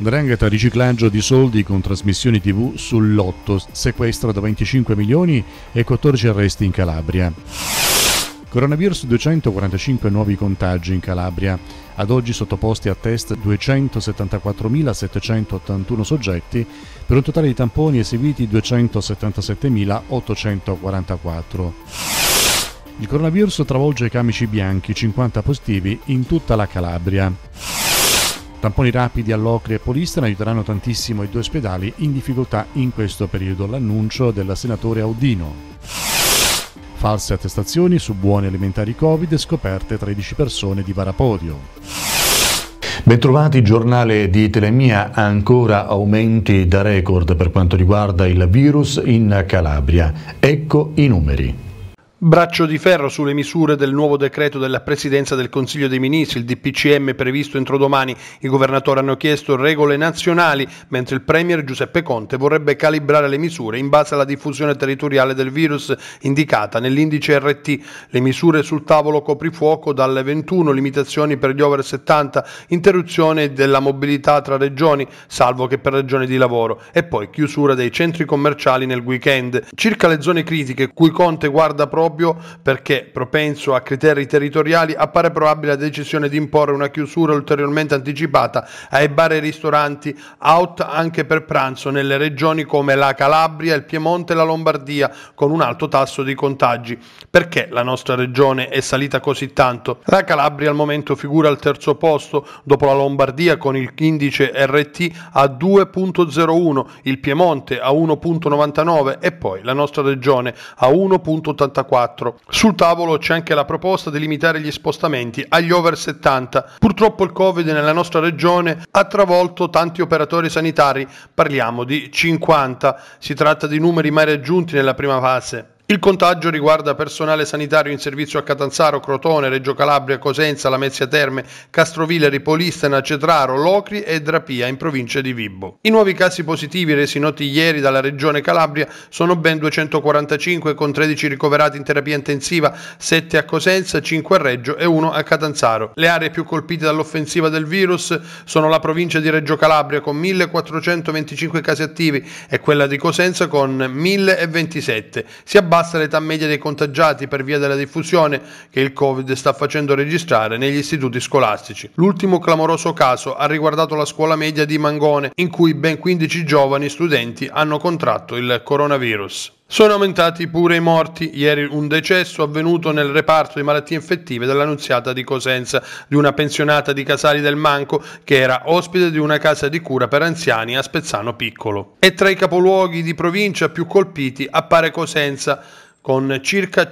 'Ndrangheta riciclaggio di soldi con trasmissioni TV sul lotto, sequestro da 25 milioni e 14 arresti in Calabria. Coronavirus, 245 nuovi contagi in Calabria. Ad oggi sottoposti a test 274.781 soggetti per un totale di tamponi eseguiti 277.844. Il coronavirus travolge i camici bianchi, 50 positivi in tutta la Calabria. Tamponi rapidi a Locri e Polistena aiuteranno tantissimo i due ospedali in difficoltà in questo periodo, l'annuncio del senatore Audino. False attestazioni su buoni alimentari Covid, scoperte 13 persone di Varapodio. Bentrovati, giornale di Telemia, ancora aumenti da record per quanto riguarda il virus in Calabria. Ecco i numeri. Braccio di ferro sulle misure del nuovo decreto della Presidenza del Consiglio dei Ministri, il DPCM previsto entro domani. I governatori hanno chiesto regole nazionali, mentre il Premier Giuseppe Conte vorrebbe calibrare le misure in base alla diffusione territoriale del virus indicata nell'indice RT. Le misure sul tavolo: coprifuoco dalle 21, limitazioni per gli over 70, interruzione della mobilità tra regioni, salvo che per ragioni di lavoro, e poi chiusura dei centri commerciali nel weekend. Circa le zone critiche, cui Conte guarda proprio perché, propenso a criteri territoriali, appare probabile la decisione di imporre una chiusura ulteriormente anticipata ai bar e ristoranti out anche per pranzo nelle regioni come la Calabria, il Piemonte e la Lombardia, con un alto tasso di contagi. Perché la nostra regione è salita così tanto? La Calabria al momento figura al terzo posto, dopo la Lombardia con il indice RT a 2.01, il Piemonte a 1.99 e poi la nostra regione a 1.84. Sul tavolo c'è anche la proposta di limitare gli spostamenti agli over 70. Purtroppo il Covid nella nostra regione ha travolto tanti operatori sanitari, parliamo di 50. Si tratta di numeri mai raggiunti nella prima fase. Il contagio riguarda personale sanitario in servizio a Catanzaro, Crotone, Reggio Calabria, Cosenza, Lamezia Terme, Castrovillari, Polistena, Cetraro, Locri e Drapia in provincia di Vibo. I nuovi casi positivi resi noti ieri dalla regione Calabria sono ben 245, con 13 ricoverati in terapia intensiva, 7 a Cosenza, 5 a Reggio e 1 a Catanzaro. Le aree più colpite dall'offensiva del virus sono la provincia di Reggio Calabria con 1425 casi attivi e quella di Cosenza con 1027. Si abbassa l'età media dei contagiati per via della diffusione che il Covid sta facendo registrare negli istituti scolastici. L'ultimo clamoroso caso ha riguardato la scuola media di Mangone, in cui ben 15 giovani studenti hanno contratto il coronavirus. Sono aumentati pure i morti. Ieri un decesso avvenuto nel reparto di malattie infettive dell'Annunziata di Cosenza, di una pensionata di Casali del Manco che era ospite di una casa di cura per anziani a Spezzano Piccolo. E tra i capoluoghi di provincia più colpiti appare Cosenza, con circa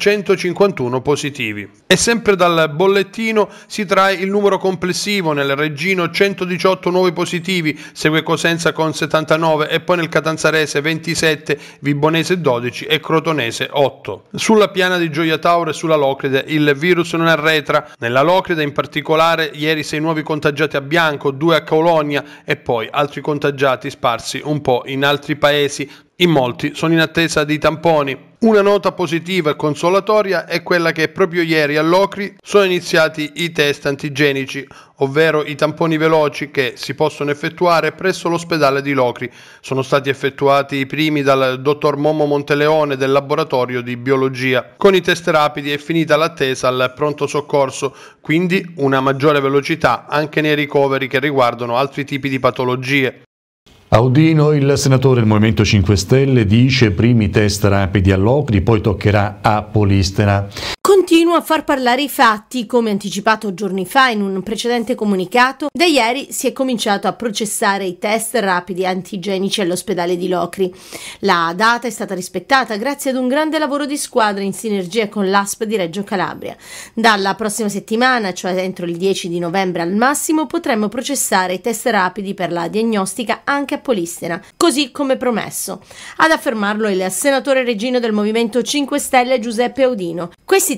151 positivi. E sempre dal bollettino si trae il numero complessivo: nel Reggino 118 nuovi positivi, segue Cosenza con 79 e poi nel Catanzarese 27, Vibonese 12 e Crotonese 8. Sulla piana di Gioia Tauro e sulla Locride il virus non arretra. Nella Locride in particolare ieri 6 nuovi contagiati a Bianco, 2 a Colonia e poi altri contagiati sparsi un po' in altri paesi. In molti sono in attesa di tamponi. Una nota positiva e consolatoria è quella che proprio ieri a Locri sono iniziati i test antigenici, ovvero i tamponi veloci che si possono effettuare presso l'ospedale di Locri. Sono stati effettuati i primi dal dottor Momo Monteleone del laboratorio di biologia. Con i test rapidi è finita l'attesa al pronto soccorso, quindi una maggiore velocità anche nei ricoveri che riguardano altri tipi di patologie. Audino, il senatore del Movimento 5 Stelle, dice primi test rapidi a Locri, poi toccherà a Polistena. Continua a far parlare i fatti. Come anticipato giorni fa in un precedente comunicato, da ieri si è cominciato a processare i test rapidi antigenici all'ospedale di Locri. La data è stata rispettata grazie ad un grande lavoro di squadra in sinergia con l'ASP di Reggio Calabria. Dalla prossima settimana, cioè entro il 10 di novembre al massimo, potremmo processare i test rapidi per la diagnostica anche a Polistena, così come promesso. Ad affermarlo il senatore reggino del Movimento 5 Stelle Giuseppe Audino. Questi test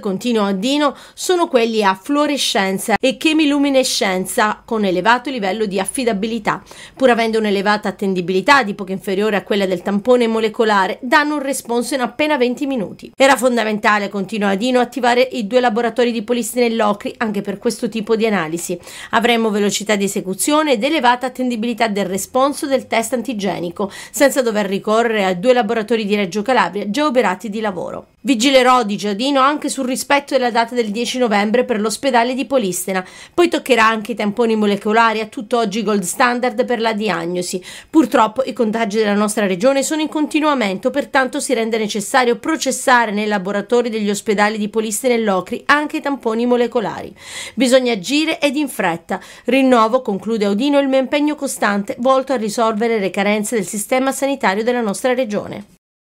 continua Dino, sono quelli a fluorescenza e chemiluminescenza con elevato livello di affidabilità. Pur avendo un'elevata attendibilità di poco inferiore a quella del tampone molecolare, danno un responso in appena 20 minuti. Era fondamentale, continua Dino, attivare i 2 laboratori di Polistena e Locri anche per questo tipo di analisi. Avremo velocità di esecuzione ed elevata attendibilità del responso del test antigenico, senza dover ricorrere a 2 laboratori di Reggio Calabria già oberati di lavoro. Vigilerò, dice Dino, anche sul rispetto della data del 10 novembre per l'ospedale di Polistena. Poi toccherà anche i tamponi molecolari, a tutt'oggi gold standard per la diagnosi. Purtroppo i contagi della nostra regione sono in continuo aumento, pertanto si rende necessario processare nei laboratori degli ospedali di Polistena e Locri anche i tamponi molecolari. Bisogna agire ed in fretta. Rinnovo, conclude Audino, il mio impegno costante volto a risolvere le carenze del sistema sanitario della nostra regione.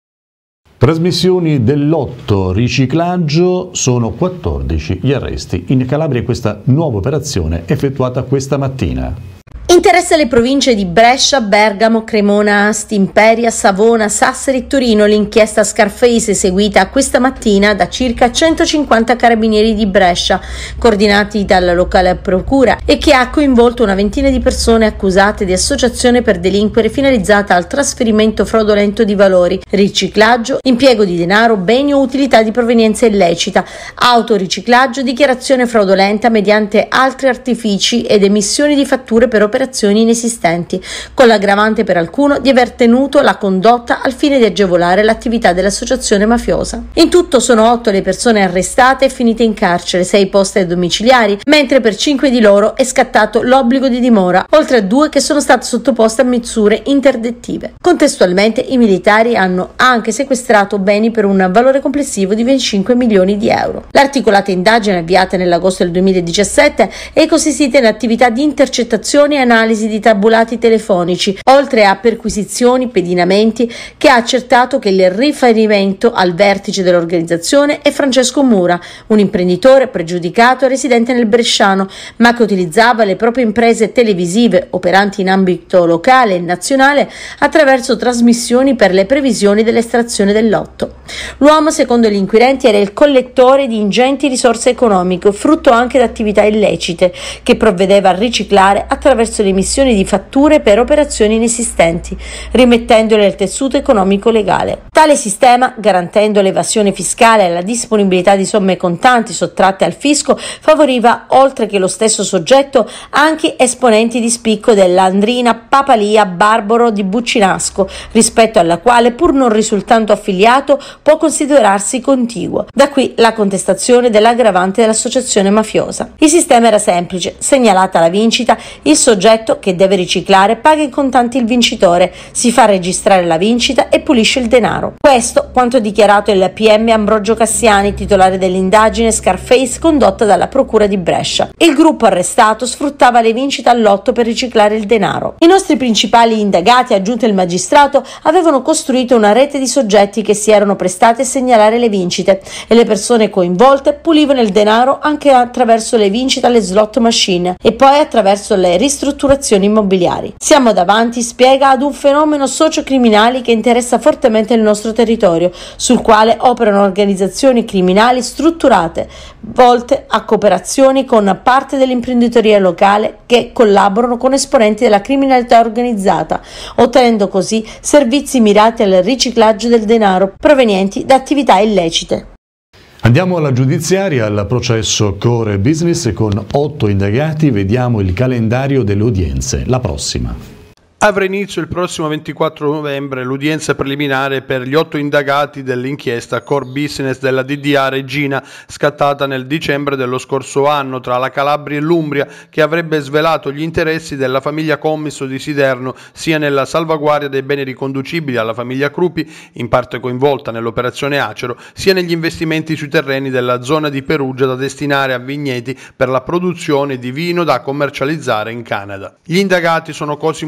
Trasmissioni del lotto riciclaggio, sono 14 gli arresti in Calabria, questa nuova operazione effettuata questa mattina. Interessa le province di Brescia, Bergamo, Cremona, Asti, Imperia, Savona, Sassari e Torino l'inchiesta Scarface eseguita questa mattina da circa 150 carabinieri di Brescia, coordinati dalla locale procura, e che ha coinvolto una ventina di persone accusate di associazione per delinquere finalizzata al trasferimento fraudolento di valori, riciclaggio, impiego di denaro, beni o utilità di provenienza illecita, autoriciclaggio, dichiarazione fraudolenta mediante altri artifici ed emissioni di fatture per operazioni inesistenti, con l'aggravante per alcuno di aver tenuto la condotta al fine di agevolare l'attività dell'associazione mafiosa. In tutto sono 8 le persone arrestate e finite in carcere, 6 poste domiciliari, mentre per 5 di loro è scattato l'obbligo di dimora, oltre a 2 che sono state sottoposte a misure interdittive. Contestualmente i militari hanno anche sequestrato beni per un valore complessivo di 25 milioni di euro. L'articolata indagine avviata nell'agosto del 2017 è consistita in attività di intercettazione e analisi di tabulati telefonici, oltre a perquisizioni, pedinamenti, che ha accertato che il riferimento al vertice dell'organizzazione è Francesco Mura, un imprenditore pregiudicato residente nel Bresciano, ma che utilizzava le proprie imprese televisive operanti in ambito locale e nazionale attraverso trasmissioni per le previsioni dell'estrazione del lotto. L'uomo, secondo gli inquirenti, era il collettore di ingenti risorse economiche, frutto anche di attività illecite, che provvedeva a riciclare attraverso le emissioni di fatture per operazioni inesistenti, rimettendole al tessuto economico legale. Tale sistema, garantendo l'evasione fiscale e la disponibilità di somme contanti sottratte al fisco, favoriva, oltre che lo stesso soggetto, anche esponenti di spicco dell'Andrina Papalia Barbaro di Buccinasco, rispetto alla quale, pur non risultando affiliato, può considerarsi contiguo. Da qui la contestazione dell'aggravante dell'associazione mafiosa. Il sistema era semplice: segnalata la vincita, il soggetto che deve riciclare paga in contanti il vincitore, si fa registrare la vincita e pulisce il denaro. Questo quanto dichiarato il PM Ambrogio Cassiani, titolare dell'indagine Scarface condotta dalla procura di Brescia. Il gruppo arrestato sfruttava le vincite al lotto per riciclare il denaro. I nostri principali indagati, aggiunto il magistrato, avevano costruito una rete di soggetti che si erano prestati a segnalare le vincite, e le persone coinvolte pulivano il denaro anche attraverso le vincite alle slot machine e poi attraverso le ristrutturazioni immobiliari. Siamo davanti, spiega, ad un fenomeno socio-criminale che interessa fortemente il nostro territorio, sul quale operano organizzazioni criminali strutturate, volte a cooperazioni con parte dell'imprenditoria locale che collaborano con esponenti della criminalità organizzata, ottenendo così servizi mirati al riciclaggio del denaro provenienti da attività illecite. Andiamo alla giudiziaria, al processo Core Business con 8 indagati, vediamo il calendario delle udienze. La prossima. Avrà inizio il prossimo 24 novembre l'udienza preliminare per gli 8 indagati dell'inchiesta Core Business della DDA Regina, scattata nel dicembre dello scorso anno tra la Calabria e l'Umbria, che avrebbe svelato gli interessi della famiglia Commisso di Siderno sia nella salvaguardia dei beni riconducibili alla famiglia Crupi, in parte coinvolta nell'operazione Acero, sia negli investimenti sui terreni della zona di Perugia da destinare a vigneti per la produzione di vino da commercializzare in Canada. Gli indagati sono Cosimo Commisso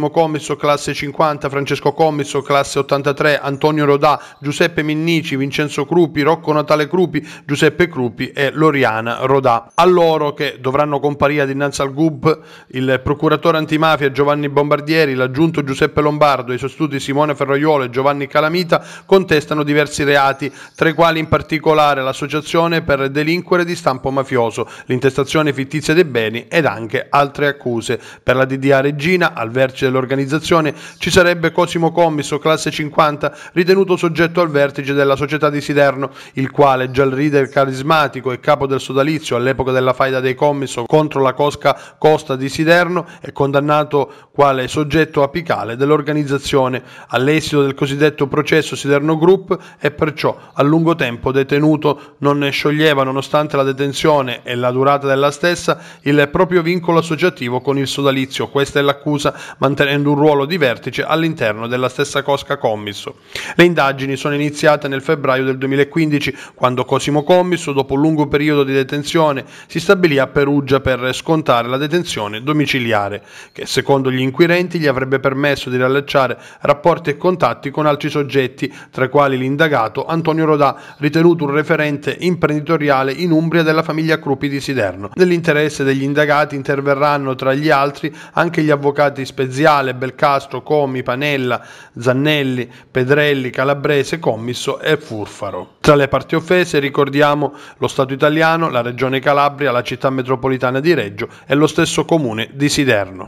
Commisso classe 50, Francesco Commisso classe 83, Antonio Rodà, Giuseppe Minnici, Vincenzo Crupi, Rocco Natale Crupi, Giuseppe Crupi e Loriana Rodà. A loro, che dovranno comparire dinanzi al GUP, il procuratore antimafia Giovanni Bombardieri, l'aggiunto Giuseppe Lombardo e i sostituti Simone Ferraiuolo e Giovanni Calamita contestano diversi reati, tra i quali in particolare l'associazione per delinquere di stampo mafioso, l'intestazione fittizia dei beni ed anche altre accuse. Per la DDA Regina, al vertice dell'organizzazione, ci sarebbe Cosimo Commisso, classe 50, ritenuto soggetto al vertice della società di Siderno, il quale, già il leader carismatico e capo del sodalizio all'epoca della faida dei Commisso contro la cosca Costa di Siderno, è condannato quale soggetto apicale dell'organizzazione all'esito del cosiddetto processo Siderno Group, e perciò a lungo tempo detenuto. Non ne scioglieva, nonostante la detenzione e la durata della stessa, il proprio vincolo associativo con il sodalizio. Questa è l'accusa, mantenendo un ruolo di vertice all'interno della stessa cosca Commisso. Le indagini sono iniziate nel febbraio del 2015, quando Cosimo Commisso, dopo un lungo periodo di detenzione, si stabilì a Perugia per scontare la detenzione domiciliare, che secondo gli inquirenti gli avrebbe permesso di riallacciare rapporti e contatti con altri soggetti, tra i quali l'indagato Antonio Rodà, ritenuto un referente imprenditoriale in Umbria della famiglia Crupi di Siderno. Nell'interesse degli indagati interverranno tra gli altri anche gli avvocati Speziale, Belcastro, Comi, Panella, Zannelli, Pedrelli, Calabrese, Commisso e Furfaro. Tra le parti offese ricordiamo lo Stato italiano, la Regione Calabria, la città metropolitana di Reggio e lo stesso comune di Siderno.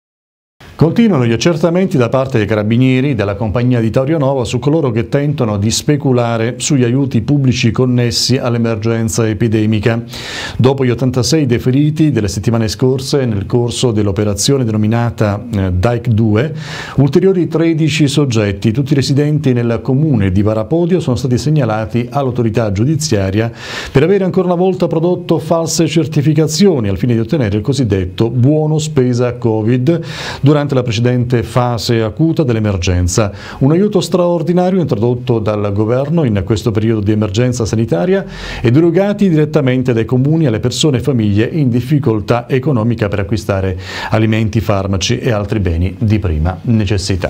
Continuano gli accertamenti da parte dei carabinieri della compagnia di Taurio Nova su coloro che tentano di speculare sugli aiuti pubblici connessi all'emergenza epidemica. Dopo gli 86 deferiti delle settimane scorse nel corso dell'operazione denominata DAIC 2, ulteriori 13 soggetti, tutti residenti nel comune di Varapodio, sono stati segnalati all'autorità giudiziaria per avere ancora una volta prodotto false certificazioni al fine di ottenere il cosiddetto buono spesa Covid durante la precedente fase acuta dell'emergenza. Un aiuto straordinario introdotto dal governo in questo periodo di emergenza sanitaria ed erogati direttamente dai comuni alle persone e famiglie in difficoltà economica per acquistare alimenti, farmaci e altri beni di prima necessità.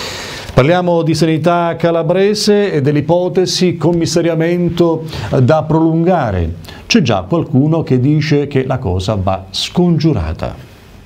Parliamo di sanità calabrese e dell'ipotesi commissariamento da prolungare. C'è già qualcuno che dice che la cosa va scongiurata.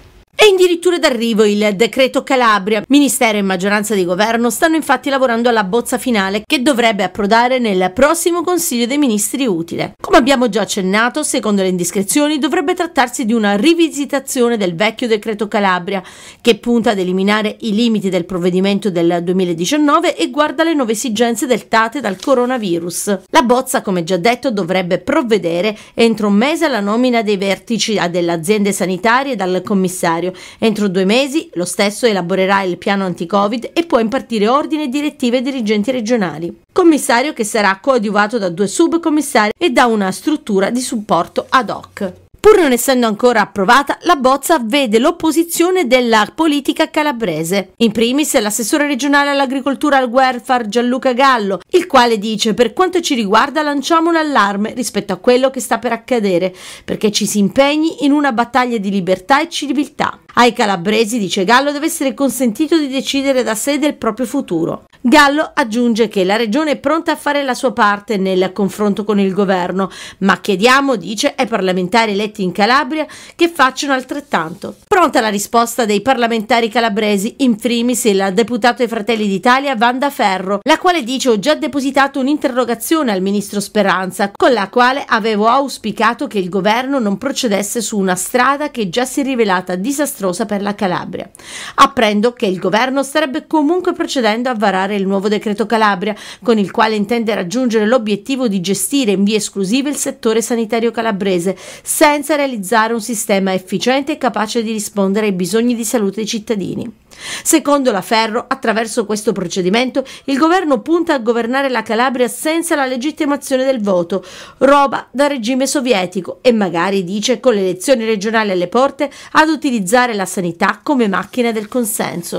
È addirittura d'arrivo il decreto Calabria. Ministero e maggioranza di governo stanno infatti lavorando alla bozza finale che dovrebbe approdare nel prossimo Consiglio dei Ministri utile. Come abbiamo già accennato, secondo le indiscrezioni dovrebbe trattarsi di una rivisitazione del vecchio decreto Calabria che punta ad eliminare i limiti del provvedimento del 2019 e guarda le nuove esigenze dettate dal coronavirus. La bozza, come già detto, dovrebbe provvedere entro un mese alla nomina dei vertici delle aziende sanitarie e dal commissario. Entro 2 mesi lo stesso elaborerà il piano anti-Covid e può impartire ordini e direttive ai dirigenti regionali. Commissario che sarà coadiuvato da 2 subcommissari e da una struttura di supporto ad hoc. Pur non essendo ancora approvata, la bozza vede l'opposizione della politica calabrese. In primis l'assessore regionale all'agricoltura e al welfare Gianluca Gallo, il quale dice: per quanto ci riguarda lanciamo un allarme rispetto a quello che sta per accadere, perché ci si impegni in una battaglia di libertà e civiltà. Ai calabresi, dice Gallo, deve essere consentito di decidere da sé del proprio futuro. Gallo aggiunge che la regione è pronta a fare la sua parte nel confronto con il governo, ma chiediamo, dice, ai parlamentari eletti in Calabria che facciano altrettanto. Pronta la risposta dei parlamentari calabresi, in primis il deputato dei Fratelli d'Italia Wanda Ferro, la quale dice: ho già depositato un'interrogazione al ministro Speranza, con la quale avevo auspicato che il governo non procedesse su una strada che già si è rivelata disastrosa per la Calabria. Apprendo che il governo starebbe comunque procedendo a varare il nuovo decreto Calabria, con il quale intende raggiungere l'obiettivo di gestire in via esclusiva il settore sanitario calabrese, senza realizzare un sistema efficiente e capace di rispondere ai bisogni di salute dei cittadini. Secondo la Ferro, attraverso questo procedimento, il governo punta a governare la Calabria senza la legittimazione del voto, roba da regime sovietico, e magari, dice, con le elezioni regionali alle porte, ad utilizzare la sanità come macchina del consenso.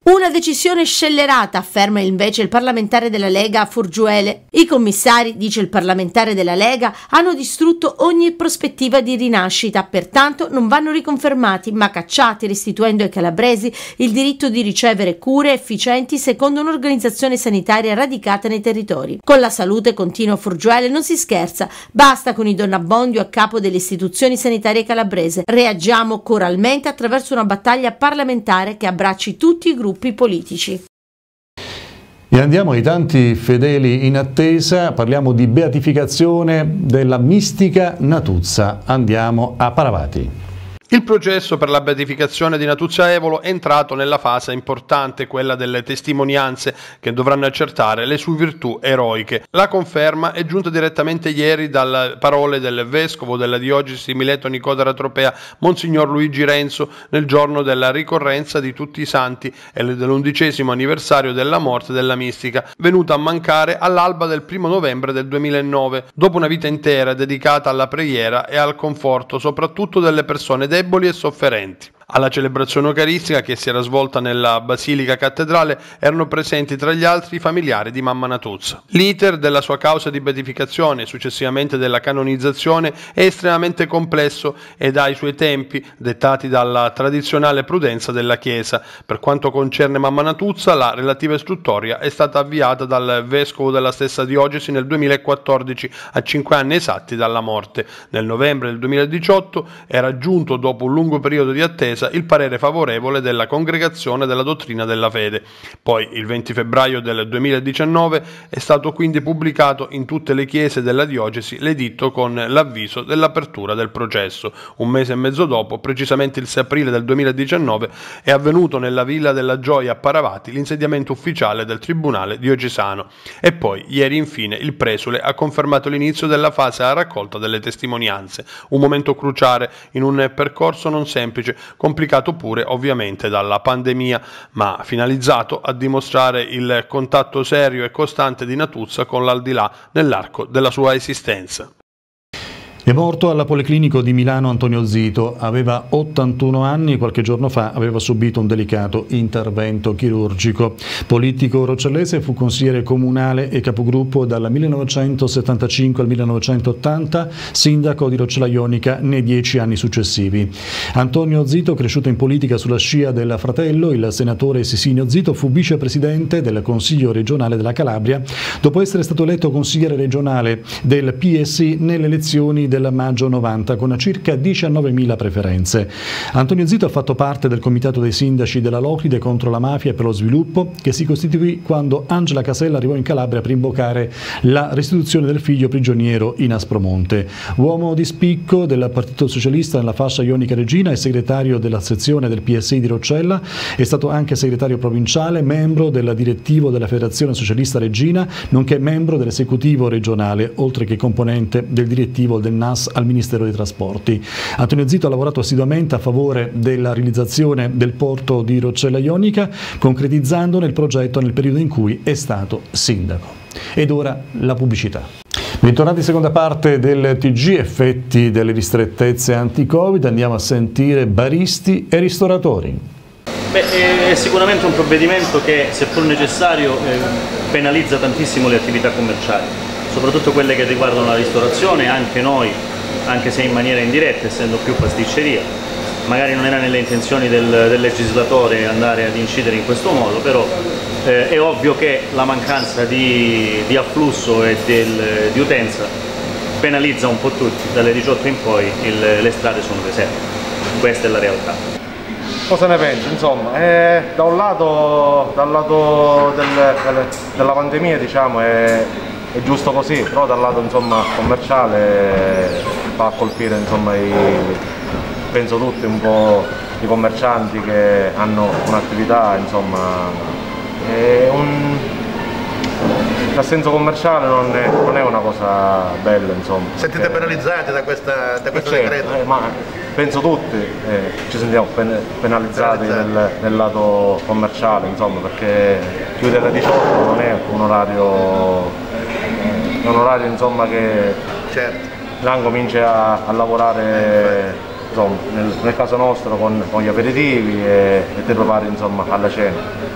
Una decisione scellerata, afferma invece il parlamentare della Lega Furgiuele. I commissari, dice il parlamentare della Lega, hanno distrutto ogni prospettiva di rinascita, pertanto non vanno riconfermati ma cacciati, restituendo ai calabresi il diritto di ricevere cure efficienti secondo un'organizzazione sanitaria radicata nei territori. Con la salute, continua Furgiuele, non si scherza, basta con i donnabbondio a capo delle istituzioni sanitarie calabrese. Reagiamo coralmente attraverso una battaglia parlamentare che abbracci tutti i gruppi politici. E andiamo ai tanti fedeli in attesa, parliamo di beatificazione della mistica Natuzza. Andiamo a Paravati. Il processo per la beatificazione di Natuzza Evolo è entrato nella fase importante, quella delle testimonianze che dovranno accertare le sue virtù eroiche. La conferma è giunta direttamente ieri dalle parole del vescovo della diocesi Mileto Nicodera Tropea, Monsignor Luigi Renzo, nel giorno della ricorrenza di tutti i santi e dell'11° anniversario della morte della mistica, venuta a mancare all'alba del 1° novembre del 2009, dopo una vita intera dedicata alla preghiera e al conforto, soprattutto delle persone deboli e sofferenti. Alla celebrazione eucaristica, che si era svolta nella Basilica Cattedrale, erano presenti tra gli altri i familiari di Mamma Natuzza. L'iter della sua causa di beatificazione e successivamente della canonizzazione è estremamente complesso ed ha i suoi tempi, dettati dalla tradizionale prudenza della Chiesa. Per quanto concerne Mamma Natuzza, la relativa istruttoria è stata avviata dal vescovo della stessa diocesi nel 2014, a 5 anni esatti dalla morte. Nel novembre del 2018 era giunto, dopo un lungo periodo di attesa, il parere favorevole della Congregazione della Dottrina della Fede. Poi, il 20 febbraio del 2019, è stato quindi pubblicato in tutte le chiese della diocesi l'editto con l'avviso dell'apertura del processo. Un mese e mezzo dopo, precisamente il 6 aprile del 2019, è avvenuto nella Villa della Gioia a Paravati l'insediamento ufficiale del Tribunale diocesano. E poi, ieri infine, il presule ha confermato l'inizio della fase a raccolta delle testimonianze, un momento cruciale in un percorso non semplice, complicato pure ovviamente dalla pandemia, ma finalizzato a dimostrare il contatto serio e costante di Natuzza con l'aldilà nell'arco della sua esistenza. È morto alla Policlinico di Milano Antonio Zito, aveva 81 anni e qualche giorno fa aveva subito un delicato intervento chirurgico. Politico roccellese, fu consigliere comunale e capogruppo dal 1975 al 1980, sindaco di Roccella Ionica nei 10 anni successivi. Antonio Zito, cresciuto in politica sulla scia del fratello, il senatore Sisinio Zito, fu vicepresidente del Consiglio regionale della Calabria, dopo essere stato eletto consigliere regionale del PSI nelle elezioni del maggio 90 con circa 19.000 preferenze. Antonio Zito ha fatto parte del comitato dei sindaci della Locride contro la mafia e per lo sviluppo, che si costituì quando Angela Casella arrivò in Calabria per invocare la restituzione del figlio prigioniero in Aspromonte. Uomo di spicco del Partito Socialista nella fascia ionica regina e segretario della sezione del PSI di Roccella, è stato anche segretario provinciale, membro del direttivo della Federazione Socialista Regina, nonché membro dell'esecutivo regionale, oltre che componente del direttivo del NAS al Ministero dei Trasporti. Antonio Zito ha lavorato assiduamente a favore della realizzazione del porto di Roccella Ionica, concretizzandone il progetto nel periodo in cui è stato sindaco. Ed ora la pubblicità. Bentornati in seconda parte del TG, effetti delle ristrettezze anti-Covid, andiamo a sentire baristi e ristoratori. È sicuramente un provvedimento che, seppur necessario, penalizza tantissimo le attività commerciali, soprattutto quelle che riguardano la ristorazione. Anche noi, anche se in maniera indiretta, essendo più pasticceria, magari non era nelle intenzioni del legislatore andare ad incidere in questo modo, però è ovvio che la mancanza di afflusso e di utenza penalizza un po' tutti. Dalle 18 in poi le strade sono deserte, questa è la realtà. Cosa ne pensi? Insomma, da un lato, dal lato della pandemia, diciamo, è giusto così, però dal lato, insomma, commerciale va a colpire, insomma, penso tutti un po' i commercianti che hanno un'attività, insomma, l'assenso commerciale non è una cosa bella, insomma. Sentite penalizzati da questo decreto? Ma penso tutti ci sentiamo penalizzati nel lato commerciale, insomma, perché chiudere alle 18 non è un orario insomma, che certo. Già comincia a lavorare insomma, nel caso nostro con gli aperitivi e ti prepari insomma, alla cena.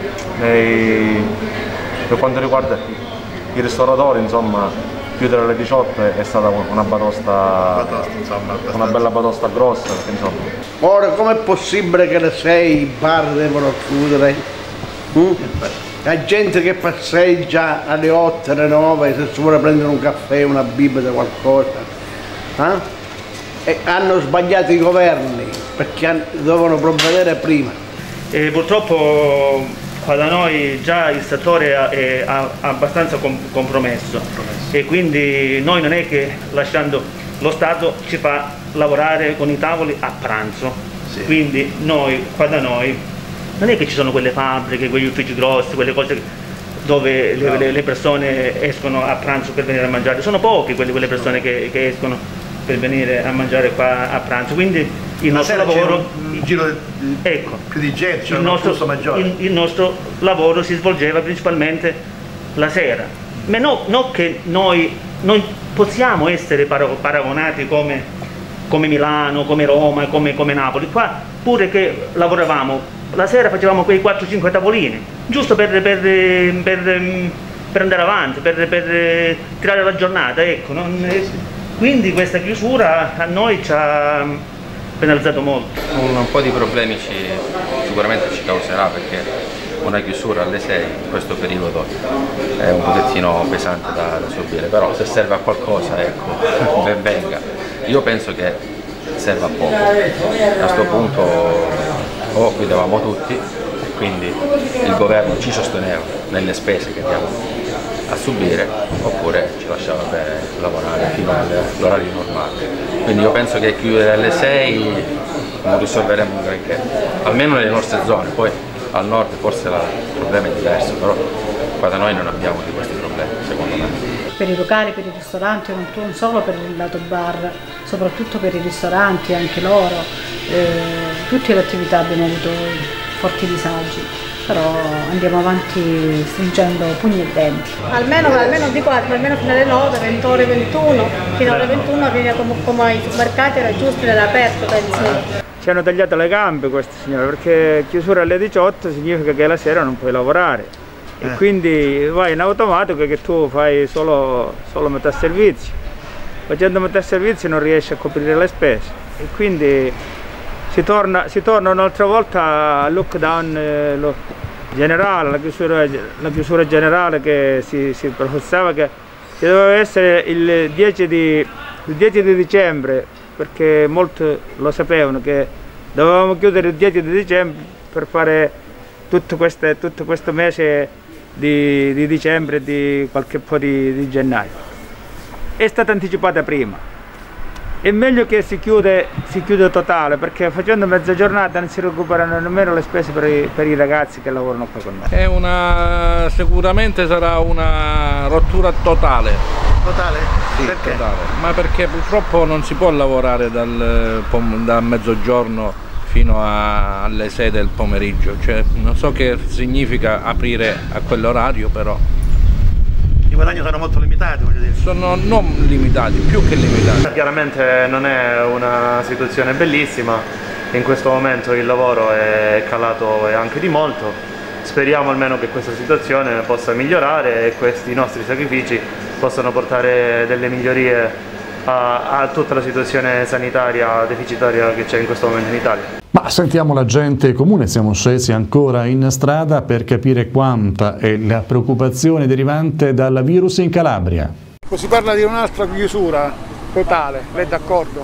Per quanto riguarda i ristoratori, insomma, chiudere alle 18 è stata una batosta, una bella batosta grossa. Insomma. Ora com'è possibile che alle 6 i bar devono chiudere? La gente che passeggia alle 8, alle 9, se si vuole prendere un caffè, una bibita, qualcosa. E hanno sbagliato i governi perché dovevano provvedere prima. E purtroppo qua da noi già il settore è abbastanza compromesso e quindi noi non è che lasciando lo Stato ci fa lavorare con i tavoli a pranzo, quindi noi qua da noi non è che ci sono quelle fabbriche, quegli uffici grossi, quelle cose dove le persone escono a pranzo per venire a mangiare, sono poche quelle persone che escono per venire a mangiare qua a pranzo, quindi il nostro lavoro, un giro più di gente, c'è un flusso maggiore. Il nostro lavoro si svolgeva principalmente la sera, ma non che noi non possiamo essere paragonati come Milano, come Roma, come Napoli, qua pure che lavoravamo la sera facevamo quei 4-5 tavolini, giusto per andare avanti, per tirare la giornata, ecco. Quindi questa chiusura a noi ci ha penalizzato molto. Un po' di problemi sicuramente ci causerà, perché una chiusura alle 6 in questo periodo è un pochettino pesante da subire, però se serve a qualcosa, ecco, ben venga. Io penso che serve a poco. A questo punto o guidavamo tutti, quindi il governo ci sosteneva nelle spese che andiamo a subire, oppure ci lasciava lavorare fino all'orario normale. Quindi io penso che chiudere alle 6 non risolveremo un granché, almeno nelle nostre zone. Poi al nord forse il problema è diverso, però qua da noi non abbiamo di questi problemi, secondo me. Per i locali, per i ristoranti, non solo per il lato bar, soprattutto per i ristoranti, anche loro, tutte le attività abbiamo avuto forti disagi, però andiamo avanti stringendo pugni e denti. Almeno fino alle 9, 20 ore 21, fino alle 21 come i supermercati era giusto all'aperto, penso. Ci hanno tagliato le gambe questi signori, perché chiusura alle 18 significa che la sera non puoi lavorare e quindi vai in automatico che tu fai solo metà servizio. Facendo metà servizio non riesci a coprire le spese e quindi si torna un'altra volta al lockdown generale, la chiusura generale che si professava che doveva essere il 10 di dicembre, perché molti lo sapevano che dovevamo chiudere il 10 di dicembre per fare tutto questo mese di dicembre e di qualche po' di gennaio. È stata anticipata prima. È meglio che si chiude totale, perché facendo mezza giornata non si recuperano nemmeno le spese per i ragazzi che lavorano qua con noi. Sicuramente sarà una rottura totale. Totale? Sì, perché? Totale. Ma perché purtroppo non si può lavorare da mezzogiorno fino alle 6 del pomeriggio. Cioè, non so che significa aprire a quell'orario, però I guadagni sono molto limitati, voglio dire. Sono non limitati, più che limitati. Chiaramente non è una situazione bellissima, in questo momento il lavoro è calato e anche di molto. Speriamo almeno che questa situazione possa migliorare e questi nostri sacrifici possano portare delle migliorie a tutta la situazione sanitaria deficitaria che c'è in questo momento in Italia. Ma sentiamo la gente comune, siamo scesi ancora in strada per capire quanta è la preoccupazione derivante dal virus in Calabria. Si parla di un'altra chiusura totale, lei è d'accordo?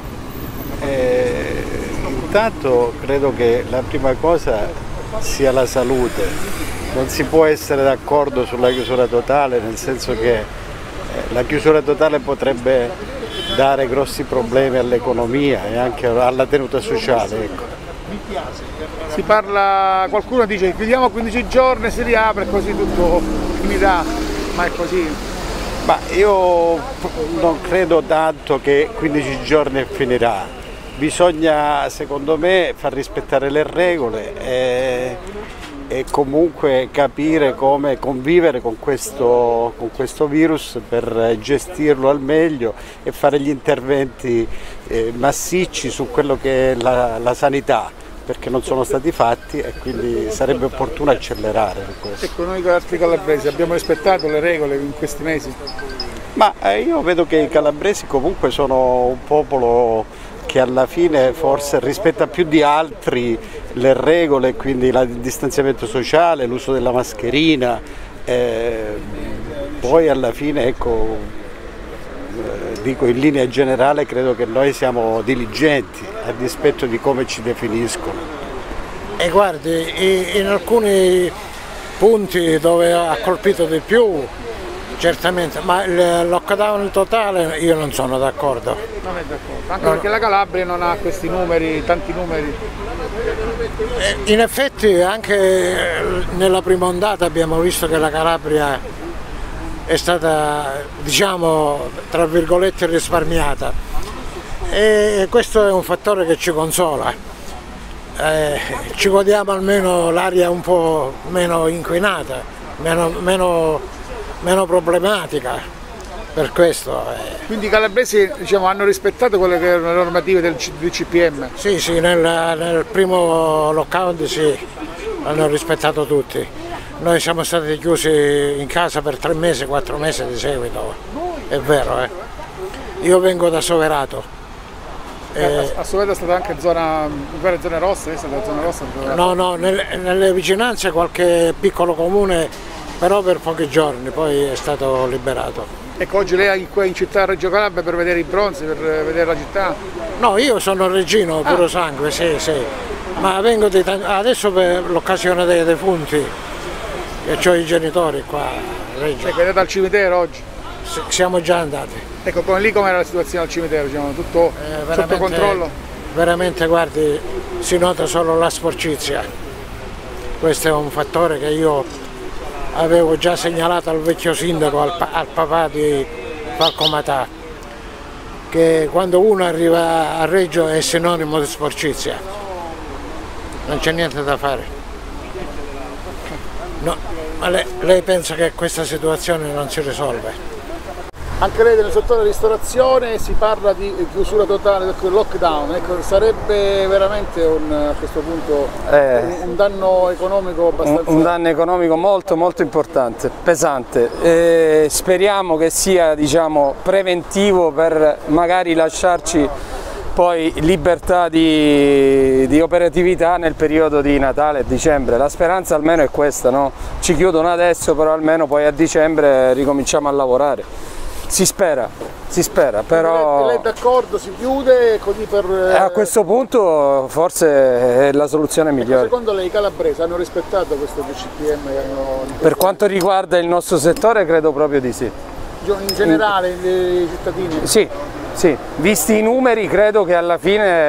Intanto credo che la prima cosa sia la salute, non si può essere d'accordo sulla chiusura totale, nel senso che la chiusura totale potrebbe dare grossi problemi all'economia e anche alla tenuta sociale. Ecco. Si parla, qualcuno dice chiudiamo 15 giorni, si riapre e così tutto finirà, ma è così? Ma io non credo tanto che 15 giorni finirà, bisogna secondo me far rispettare le regole e comunque capire come convivere con questo virus per gestirlo al meglio e fare gli interventi massicci su quello che è la sanità, perché non sono stati fatti e quindi sarebbe opportuno accelerare questo. Ecco, noi altri calabresi abbiamo rispettato le regole in questi mesi? Ma io vedo che i calabresi comunque sono un popolo che alla fine forse rispetta più di altri le regole, quindi il distanziamento sociale, l'uso della mascherina, poi alla fine ecco, dico in linea generale credo che noi siamo diligenti a dispetto di come ci definiscono. E guardi, in alcuni punti dove ha colpito di più certamente, ma il lockdown totale io non sono d'accordo. Non è d'accordo, anche perché la Calabria non ha questi numeri, tanti numeri. In effetti anche nella prima ondata abbiamo visto che la Calabria è stata, diciamo, tra virgolette risparmiata, e questo è un fattore che ci consola. Ci godiamo almeno l'aria un po' meno inquinata, meno problematica, per questo. Quindi i calabresi, diciamo, hanno rispettato quelle che erano le normative del CPM? Sì, nel primo lockdown sì, hanno rispettato tutti. Noi siamo stati chiusi in casa per 3 mesi, 4 mesi di seguito, è vero. Io vengo da Soverato. A Soverato è stata anche zona rossa? È stata zona rossa? No, nelle vicinanze qualche piccolo comune, però per pochi giorni, poi è stato liberato. Ecco, oggi lei è qua in città a Reggio Calabria per vedere i bronzi, per vedere la città? No, io sono reggino, puro sangue, sì, ma vengo adesso per l'occasione dei defunti, e ho i genitori qua a Reggio. Ecco, andate al cimitero oggi? Siamo già andati. Ecco, lì com'era la situazione al cimitero? Diciamo, tutto sotto controllo? Veramente, guardi, si nota solo la sporcizia. Questo è un fattore che io avevo già segnalato al vecchio sindaco, al papà di Falco Matà, che quando uno arriva a Reggio è sinonimo di sporcizia, non c'è niente da fare. No, ma lei pensa che questa situazione non si risolve? Anche lei nel settore ristorazione si parla di chiusura totale del lockdown, ecco, sarebbe veramente a questo punto un danno economico abbastanza... Un danno economico molto importante, pesante. Speriamo che sia, diciamo, preventivo per magari lasciarci poi libertà di operatività nel periodo di Natale e dicembre. La speranza almeno è questa, no? Ci chiudono adesso, però almeno poi a dicembre ricominciamo a lavorare. Si spera, però... Lei è d'accordo, si chiude così per... A questo punto forse è la soluzione migliore. Secondo lei i calabresi hanno rispettato questo CPM? Per quanto riguarda il nostro settore credo proprio di sì. In generale, i cittadini? Sì, visti i numeri credo che alla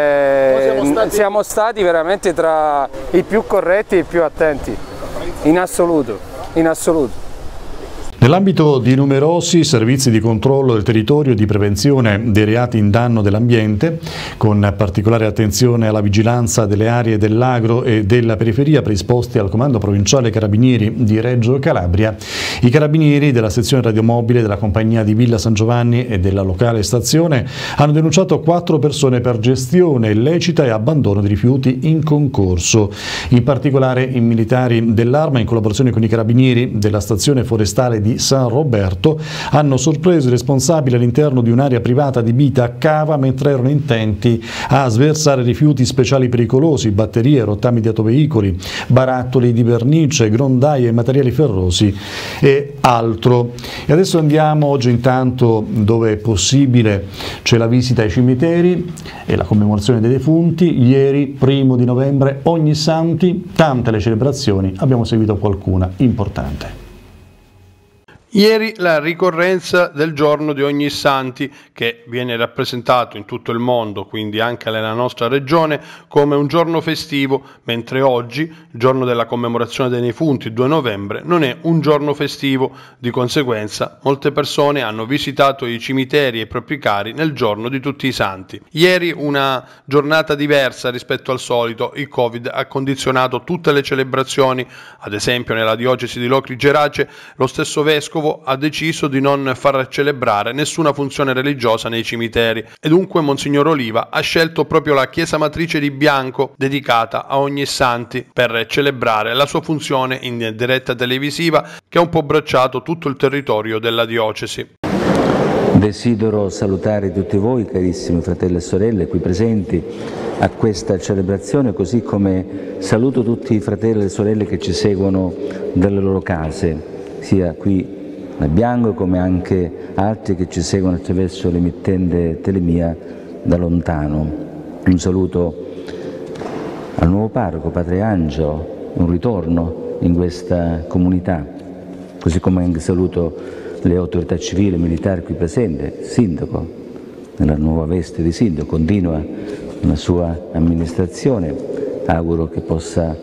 fine siamo stati veramente tra i più corretti e i più attenti, in assoluto. Nell'ambito di numerosi servizi di controllo del territorio e di prevenzione dei reati in danno dell'ambiente, con particolare attenzione alla vigilanza delle aree dell'agro e della periferia predisposti al Comando Provinciale Carabinieri di Reggio Calabria, i carabinieri della sezione radiomobile della compagnia di Villa San Giovanni e della locale stazione hanno denunciato 4 persone per gestione illecita e abbandono di rifiuti in concorso. In particolare i militari dell'Arma, in collaborazione con i carabinieri della stazione forestale di San Roberto, hanno sorpreso i responsabili all'interno di un'area privata adibita a cava mentre erano intenti a sversare rifiuti speciali pericolosi, batterie, rottami di autoveicoli, barattoli di vernice, grondaie, materiali ferrosi e altro. E adesso andiamo, oggi intanto dove è possibile c'è la visita ai cimiteri e la commemorazione dei defunti. Ieri, 1° novembre, ogni santi, tante le celebrazioni, abbiamo seguito qualcuna importante. Ieri la ricorrenza del giorno di Ognissanti, che viene rappresentato in tutto il mondo, quindi anche nella nostra regione, come un giorno festivo, mentre oggi, il giorno della commemorazione dei defunti, il 2 novembre, non è un giorno festivo. Di conseguenza, molte persone hanno visitato i cimiteri e i propri cari nel giorno di tutti i santi. Ieri una giornata diversa rispetto al solito. Il Covid ha condizionato tutte le celebrazioni. Ad esempio, nella diocesi di Locri Gerace, lo stesso vescovo ha deciso di non far celebrare nessuna funzione religiosa nei cimiteri e dunque Monsignor Oliva ha scelto proprio la chiesa matrice di Bianco, dedicata a Ognissanti, per celebrare la sua funzione in diretta televisiva, che ha un po' abbracciato tutto il territorio della diocesi. Desidero salutare tutti voi, carissimi fratelli e sorelle qui presenti a questa celebrazione, così come saluto tutti i fratelli e sorelle che ci seguono dalle loro case, sia qui a Bianco come anche altri che ci seguono attraverso l'emittente Telemia da lontano. Un saluto al nuovo parroco, Padre Angelo, un ritorno in questa comunità, così come anche saluto le autorità civili e militari qui presenti, il sindaco, nella nuova veste di sindaco, continua la sua amministrazione, auguro che possa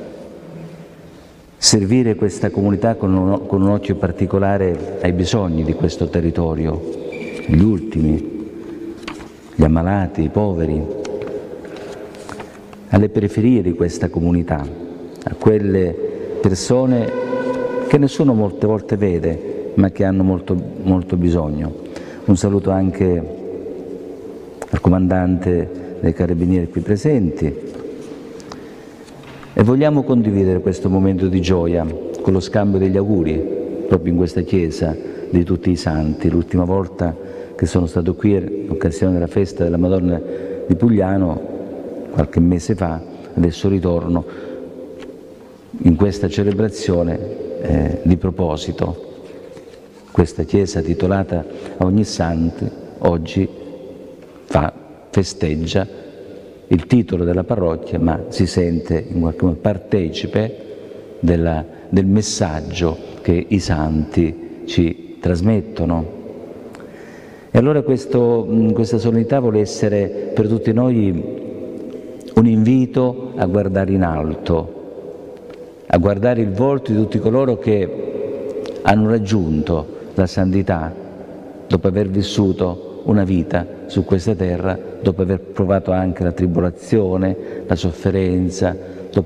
servire questa comunità con un occhio particolare ai bisogni di questo territorio, gli ultimi, gli ammalati, i poveri, alle periferie di questa comunità, a quelle persone che nessuno molte volte vede, ma che hanno molto bisogno. Un saluto anche al comandante dei Carabinieri qui presenti. E vogliamo condividere questo momento di gioia con lo scambio degli auguri proprio in questa chiesa di tutti i santi. L'ultima volta che sono stato qui in occasione della festa della Madonna di Pugliano, qualche mese fa, adesso ritorno in questa celebrazione di proposito. Questa chiesa titolata a Ognissanti oggi festeggia il titolo della parrocchia, ma si sente in qualche modo partecipe del messaggio che i santi ci trasmettono. E allora questa solennità vuole essere per tutti noi un invito a guardare in alto, a guardare il volto di tutti coloro che hanno raggiunto la santità dopo aver vissuto una vita su questa terra, dopo aver provato anche la tribolazione, la sofferenza,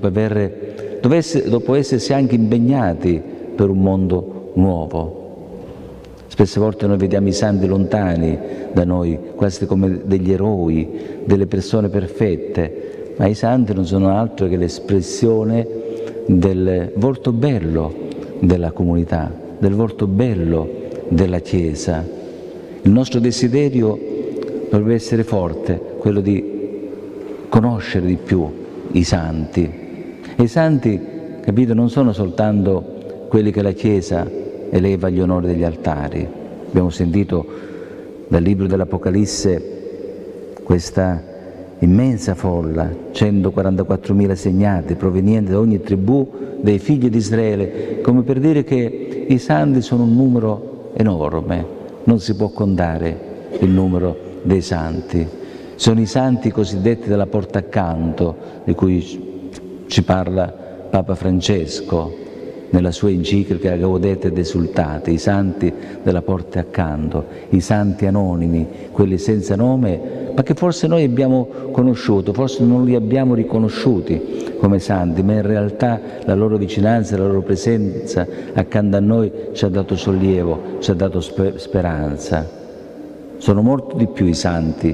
dopo essersi anche impegnati per un mondo nuovo. Spesse volte noi vediamo i santi lontani da noi, quasi come degli eroi, delle persone perfette, ma i santi non sono altro che l'espressione del volto bello della comunità, del volto bello della Chiesa. Il nostro desiderio dovrebbe essere forte, quello di conoscere di più i santi. E i santi, capito, non sono soltanto quelli che la Chiesa eleva agli onori degli altari. Abbiamo sentito dal libro dell'Apocalisse questa immensa folla, 144.000 segnati provenienti da ogni tribù dei figli di Israele, come per dire che i santi sono un numero enorme. Non si può contare il numero dei santi. Sono i santi cosiddetti della porta accanto, di cui ci parla Papa Francesco nella sua enciclica Gaudete et Exsultate, i santi della porta accanto, i santi anonimi, quelli senza nome, ma che forse noi abbiamo conosciuto, forse non li abbiamo riconosciuti come santi, ma in realtà la loro vicinanza, la loro presenza accanto a noi ci ha dato sollievo, ci ha dato speranza. Sono molto di più i santi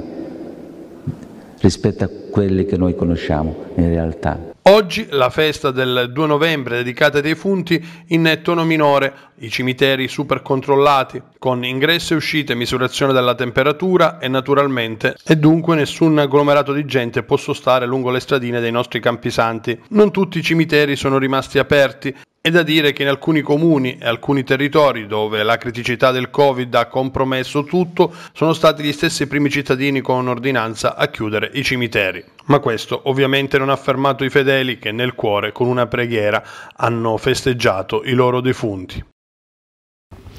rispetto a quelli che noi conosciamo in realtà. Oggi la festa del 2 novembre dedicata ai defunti in tono minore, i cimiteri super controllati, con ingresso e uscite, misurazione della temperatura e naturalmente e dunque nessun agglomerato di gente può sostare lungo le stradine dei nostri campisanti. Non tutti i cimiteri sono rimasti aperti. È da dire che in alcuni comuni e alcuni territori dove la criticità del Covid ha compromesso tutto, sono stati gli stessi primi cittadini con ordinanza a chiudere i cimiteri. Ma questo ovviamente non ha fermato i fedeli che nel cuore, con una preghiera, hanno festeggiato i loro defunti.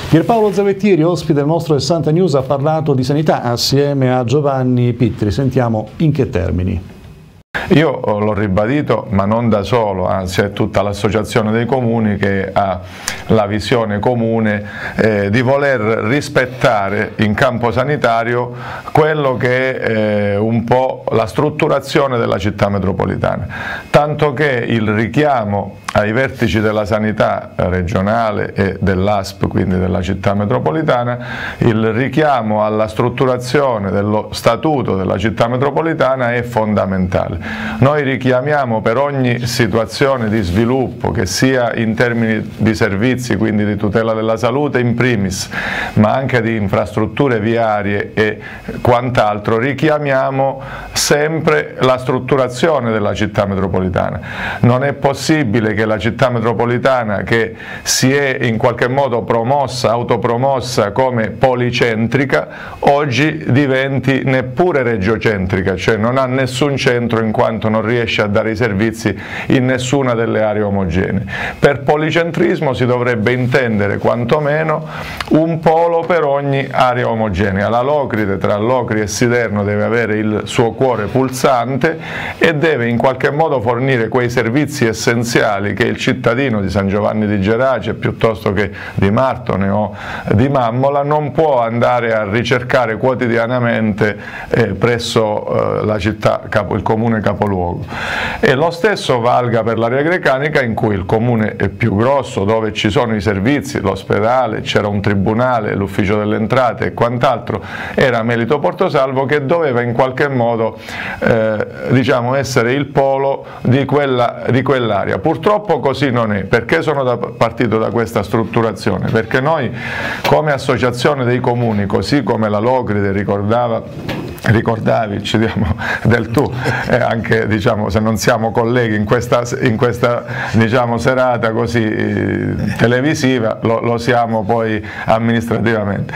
Pierpaolo Zavettieri, ospite del nostro 60 News, ha parlato di sanità assieme a Giovanni Pittri. Sentiamo in che termini. Io l'ho ribadito, ma non da solo, anzi è tutta l'associazione dei comuni che ha la visione comune di voler rispettare in campo sanitario quello che è un po' la strutturazione della città metropolitana, tanto che il richiamo ai vertici della sanità regionale e dell'ASP, quindi della città metropolitana, il richiamo alla strutturazione dello statuto della città metropolitana è fondamentale. Noi richiamiamo per ogni situazione di sviluppo, che sia in termini di servizi, quindi di tutela della salute in primis, ma anche di infrastrutture viarie e quant'altro, richiamiamo sempre la strutturazione della città metropolitana. Non è possibile che la città metropolitana, che si è in qualche modo promossa, autopromossa come policentrica, oggi diventi neppure regiocentrica, cioè non ha nessun centro in quanto non riesce a dare i servizi in nessuna delle aree omogenee. Per policentrismo si dovrebbe intendere quantomeno un polo per ogni area omogenea. La Locride, tra Locri e Siderno, deve avere il suo cuore pulsante e deve in qualche modo fornire quei servizi essenziali che il cittadino di San Giovanni di Gerace, piuttosto che di Martone o di Mammola, non può andare a ricercare quotidianamente presso la città, il comune capoluogo. E lo stesso valga per l'area grecanica, in cui il comune è più grosso, dove ci sono i servizi, l'ospedale, c'era un tribunale, l'ufficio delle entrate e quant'altro, era Melito Portosalvo, che doveva in qualche modo diciamo essere il polo di quell'area. Purtroppo così non è. Perché sono partito da questa strutturazione? Perché noi come associazione dei comuni, così come la Locride ricordavi, ci diamo del tu, anche diciamo, se non siamo colleghi in questa diciamo, serata così televisiva, lo siamo poi amministrativamente.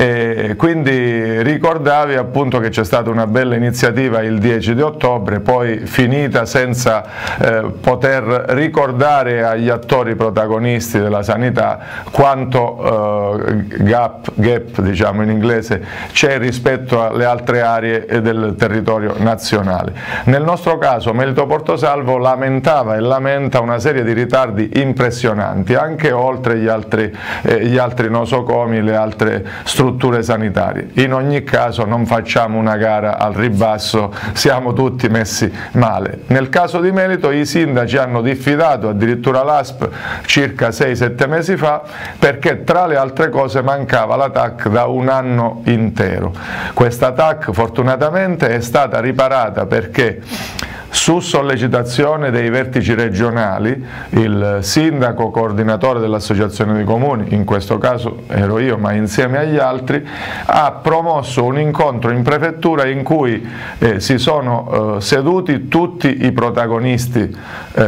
Quindi ricordavi appunto che c'è stata una bella iniziativa il 10 di ottobre, poi finita senza poter ricordare agli attori protagonisti della sanità quanto gap diciamo in inglese c'è rispetto alle altre aree del territorio nazionale. Nel nostro caso Melito Portosalvo lamentava e lamenta una serie di ritardi impressionanti, anche oltre gli altri nosocomi, le altre strutture sanitarie. In ogni caso non facciamo una gara al ribasso, siamo tutti messi male. Nel caso di Melito i sindaci hanno diffidato addirittura l'ASP circa 6-7 mesi fa, perché tra le altre cose mancava la TAC da un anno intero. Questa TAC fortunatamente è stata riparata perché su sollecitazione dei vertici regionali, il sindaco coordinatore dell'associazione dei comuni, in questo caso ero io ma insieme agli altri, ha promosso un incontro in prefettura in cui si sono seduti tutti i protagonisti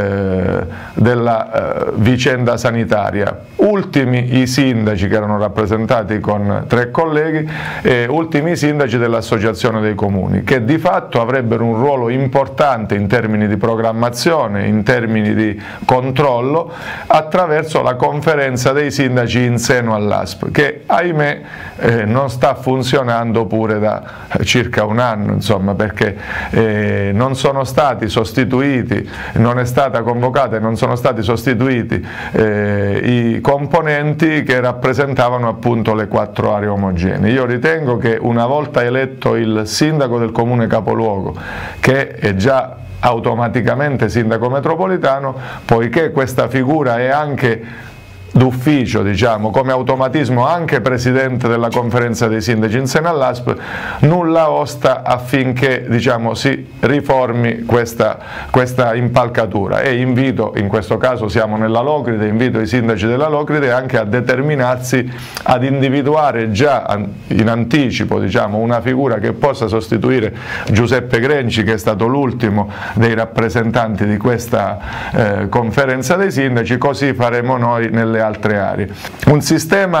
della vicenda sanitaria, ultimi i sindaci che erano rappresentati con 3 colleghi, ultimi i sindaci dell'associazione dei comuni, che di fatto avrebbero un ruolo importante in termini di programmazione, in termini di controllo, attraverso la conferenza dei sindaci in seno all'ASP, che ahimè non sta funzionando pure da circa un anno, insomma, perché non sono stati sostituiti, non è stata convocata e non sono stati sostituiti i componenti che rappresentavano appunto le 4 aree omogenee. Io ritengo che una volta eletto il sindaco del comune capoluogo, che è già automaticamente sindaco metropolitano, poiché questa figura è anche d'ufficio, diciamo, come automatismo anche presidente della conferenza dei sindaci in seno all'ASP, nulla osta affinché, diciamo, si riformi questa impalcatura, e invito, in questo caso siamo nella Locride, invito i sindaci della Locride anche a determinarsi ad individuare già in anticipo, diciamo, una figura che possa sostituire Giuseppe Grenci, che è stato l'ultimo dei rappresentanti di questa conferenza dei sindaci. Così faremo noi nelle altre aree. Un sistema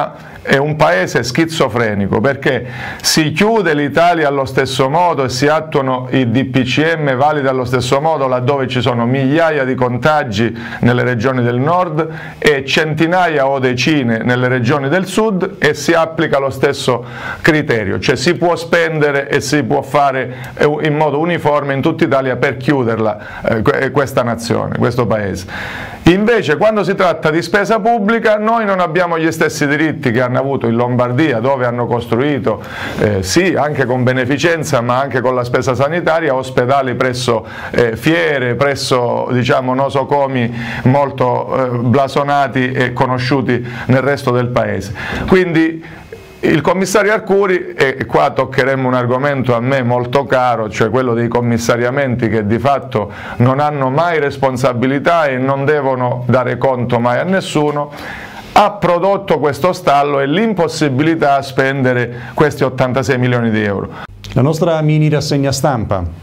è un paese schizofrenico, perché si chiude l'Italia allo stesso modo e si attuano i DPCM validi allo stesso modo laddove ci sono migliaia di contagi nelle regioni del nord e centinaia o decine nelle regioni del sud, e si applica lo stesso criterio, cioè si può spendere e si può fare in modo uniforme in tutta Italia per chiuderla questa nazione, questo paese. Invece quando si tratta di spesa pubblica noi non abbiamo gli stessi diritti che hanno avuto in Lombardia, dove hanno costruito, sì, anche con beneficenza ma anche con la spesa sanitaria, ospedali presso fiere, presso diciamo nosocomi molto blasonati e conosciuti nel resto del paese. Quindi il commissario Arcuri, e qua toccheremo un argomento a me molto caro, cioè quello dei commissariamenti che di fatto non hanno mai responsabilità e non devono dare conto mai a nessuno, ha prodotto questo stallo e l'impossibilità a spendere questi 86 milioni di euro. La nostra mini rassegna stampa.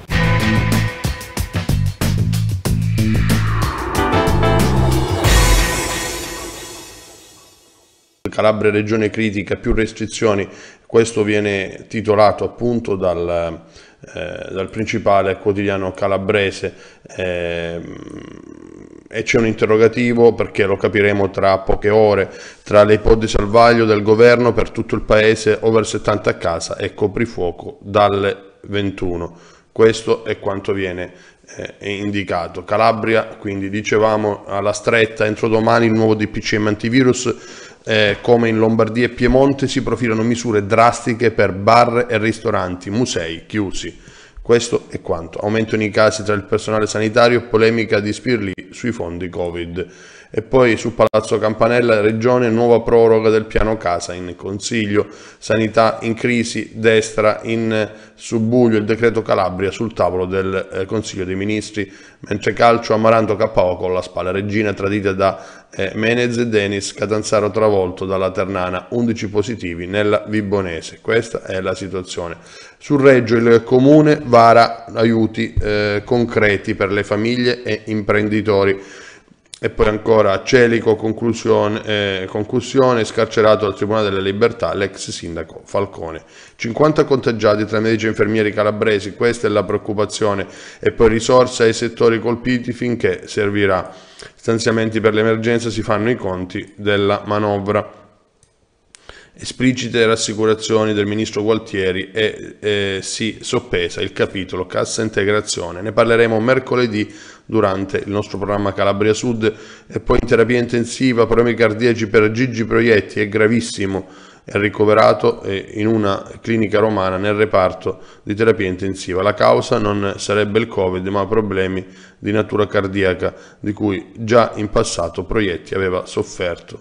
Calabria regione critica, più restrizioni, questo viene titolato appunto dal principale quotidiano calabrese, e c'è un interrogativo, perché lo capiremo tra poche ore, tra le ipotesi al vaglio del governo per tutto il paese, over 70 a casa e coprifuoco dalle 21. Questo è quanto viene indicato. Calabria, quindi dicevamo, alla stretta, entro domani il nuovo DPCM antivirus. Come in Lombardia e Piemonte si profilano misure drastiche per bar e ristoranti, musei chiusi. Questo è quanto. Aumentano i casi tra il personale sanitario, polemica di Spirli sui fondi Covid. E poi su Palazzo Campanella, regione, nuova proroga del piano casa in Consiglio, sanità in crisi, destra in subbuglio, il decreto Calabria sul tavolo del Consiglio dei Ministri, mentre calcio Amaranto KO con la spalla, Regina tradita da Menez e Denis, Catanzaro travolto dalla Ternana, 11 positivi nella Vibonese. Questa è la situazione. Sul Reggio il Comune vara aiuti concreti per le famiglie e imprenditori. E poi ancora Celico, concussione, scarcerato al Tribunale delle Libertà l'ex sindaco Falcone. 50 contagiati tra medici e infermieri calabresi, questa è la preoccupazione. E poi risorse ai settori colpiti finché servirà. Stanziamenti per l'emergenza, si fanno i conti della manovra. Esplicite rassicurazioni del ministro Gualtieri e si soppesa il capitolo cassa integrazione. Ne parleremo mercoledì durante il nostro programma Calabria Sud. E poi in terapia intensiva, problemi cardiaci per Gigi Proietti, è gravissimo, è ricoverato in una clinica romana nel reparto di terapia intensiva. La causa non sarebbe il Covid ma problemi di natura cardiaca di cui già in passato Proietti aveva sofferto.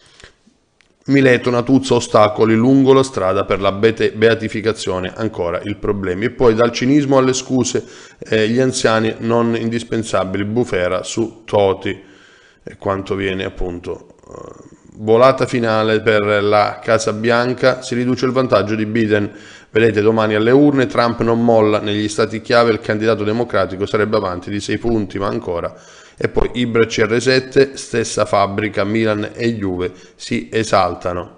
Mileto, Natuzza, ostacoli lungo la strada per la beatificazione, ancora il problema. E poi dal cinismo alle scuse, gli anziani non indispensabili, bufera su Toti, e quanto viene appunto. Volata finale per la Casa Bianca, si riduce il vantaggio di Biden. Vedete, domani alle urne Trump non molla, negli stati chiave il candidato democratico sarebbe avanti di 6 punti, ma ancora. E poi Ibra CR7, stessa fabbrica, Milan e Juve si esaltano.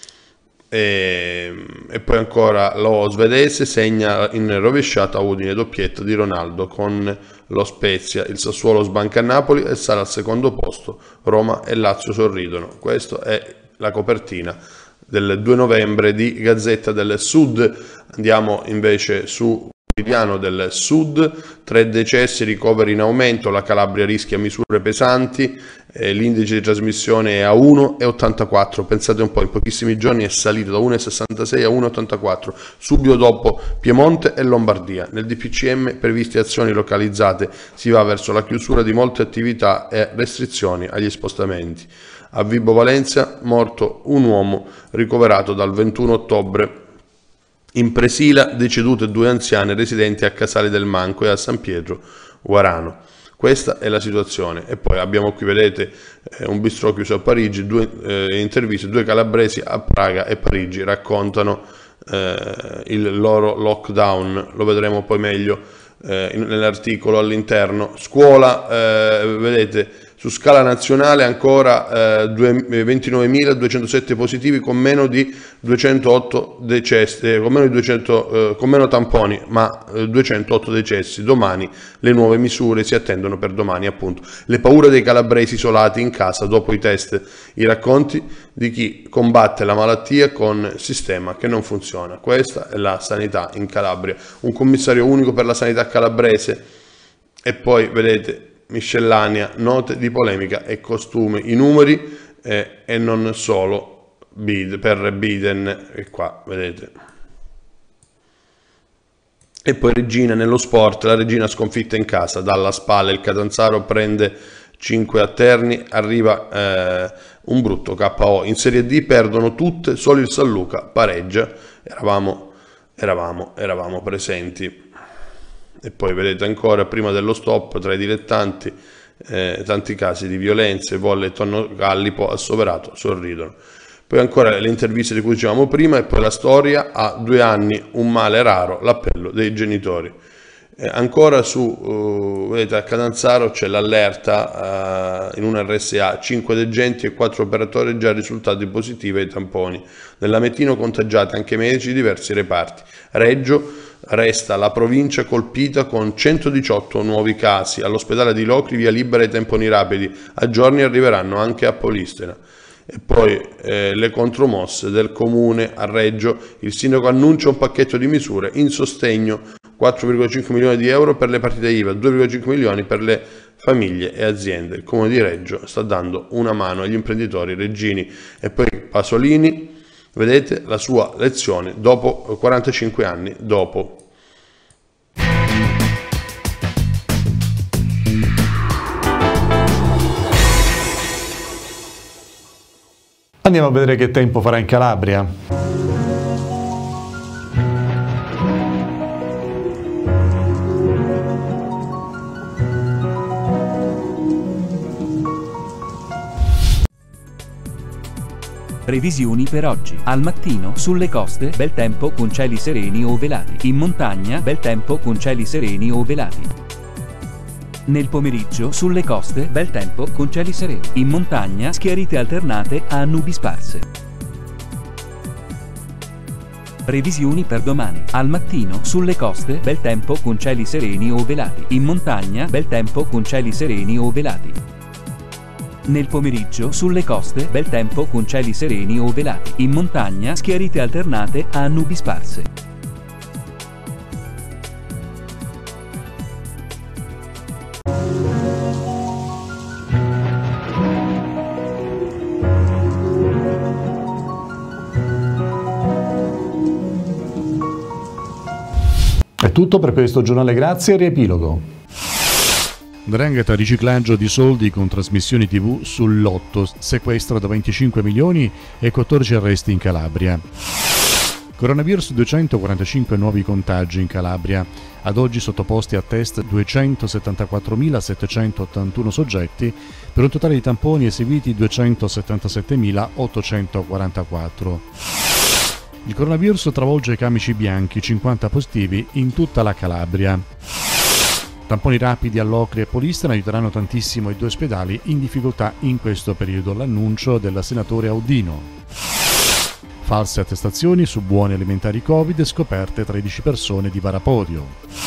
E poi ancora lo svedese segna in rovesciata Udine, doppietta di Ronaldo con lo Spezia. Il Sassuolo sbanca a Napoli e sarà al secondo posto. Roma e Lazio sorridono. Questa è la copertina del 2 novembre di Gazzetta del Sud. Andiamo invece su Quotidiano del Sud. 3 decessi, ricoveri in aumento, la Calabria rischia misure pesanti, l'indice di trasmissione è a 1,84, pensate un po', in pochissimi giorni è salito da 1,66 a 1,84, subito dopo Piemonte e Lombardia. Nel DPCM previsti azioni localizzate, si va verso la chiusura di molte attività e restrizioni agli spostamenti. A Vibo Valentia, morto un uomo ricoverato dal 21 ottobre. In Presila, decedute 2 anziane residenti a Casale del Manco e a San Pietro Guarano. Questa è la situazione. E poi abbiamo qui, vedete, un bistrò chiuso a Parigi, 2 interviste, 2 calabresi a Praga e Parigi raccontano il loro lockdown. Lo vedremo poi meglio nell'articolo all'interno. Scuola, vedete, Su scala nazionale ancora 29.207 positivi con meno di 208 decessi, con meno tamponi, ma 208 decessi. Domani le nuove misure si attendono per domani, appunto. Le paure dei calabresi isolati in casa dopo i test, i racconti di chi combatte la malattia con sistema che non funziona. Questa è la sanità in Calabria. Un commissario unico per la sanità calabrese e poi vedete miscellanea, note di polemica e costume, i numeri e non solo per Biden, e qua vedete. E poi Regina nello sport, la Regina sconfitta in casa dalla Spalla, il Catanzaro prende 5 a Terni, arriva un brutto KO. In Serie D perdono tutte, solo il San Luca pareggia, eravamo presenti. E poi vedete ancora, prima dello stop, tra i dilettanti, tanti casi di violenze, Volle e Tonno Gallipo assoverato sorridono. Poi ancora le interviste di cui dicevamo prima, e poi la storia, a 2 anni un male raro, l'appello dei genitori. Ancora vedete, a Catanzaro c'è l'allerta in una RSA, 5 degenti e 4 operatori già risultati positivi ai tamponi. Nell'Ametino contagiati anche medici di diversi reparti. Reggio resta la provincia colpita con 118 nuovi casi. All'ospedale di Locri via libera ai tamponi rapidi, a giorni arriveranno anche a Polistena. E poi le contromosse del comune a Reggio, il sindaco annuncia un pacchetto di misure in sostegno, 4,5 milioni di euro per le partite IVA, 2,5 milioni per le famiglie e aziende. Il comune di Reggio sta dando una mano agli imprenditori reggini. E poi Pasolini, vedete la sua lezione dopo 45 anni dopo. Andiamo a vedere che tempo farà in Calabria. Previsioni per oggi. Al mattino, sulle coste, bel tempo con cieli sereni o velati. In montagna, bel tempo con cieli sereni o velati. Nel pomeriggio, sulle coste, bel tempo con cieli sereni. In montagna, schiarite alternate a nubi sparse. Previsioni per domani. Al mattino, sulle coste, bel tempo con cieli sereni o velati. In montagna, bel tempo con cieli sereni o velati. Nel pomeriggio, sulle coste, bel tempo con cieli sereni o velati. In montagna, schiarite alternate a nubi sparse. È tutto per questo giornale, grazie e riepilogo. 'Ndrangheta, riciclaggio di soldi con trasmissioni TV sul lotto, sequestro da 25 milioni e 14 arresti in Calabria. Coronavirus, 245 nuovi contagi in Calabria, ad oggi sottoposti a test 274.781 soggetti per un totale di tamponi eseguiti 277.844. Il coronavirus travolge i camici bianchi, 50 positivi in tutta la Calabria. Tamponi rapidi a Locri e Polistena aiuteranno tantissimo i 2 ospedali in difficoltà in questo periodo, l'annuncio del senatore Audino. False attestazioni su buoni alimentari Covid, scoperte 13 persone di Varapodio.